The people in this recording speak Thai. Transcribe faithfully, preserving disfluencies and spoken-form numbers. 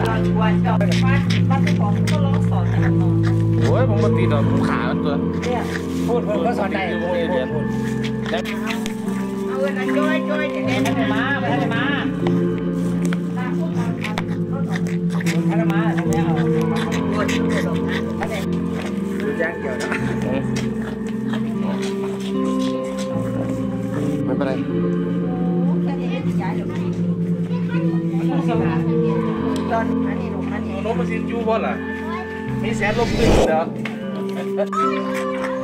วันจบบ้านบ้านเจ้าของก็ร้องสอนกันต่อโอ้ยผมมาตีดอกผมขามันตัวเนี่ยพูดพูดก็สอนได้พูดพูดพูดเอาเงินนั้นจ้อยจ้อยเดี๋ยวท่านจะมาไม่ท่านจะมาท่านจะมาท่านไม่เอาปวดปวดหรอกนะท่านเองดูแจ้งเกี่ยวนะไม่เป็นไรแค่นี้ย้ายหรอกตอนอันนี้หนุ่มอันนี้โน้มมาซินจูบอลล่ะมีแสนลบหนึ่งเด้อ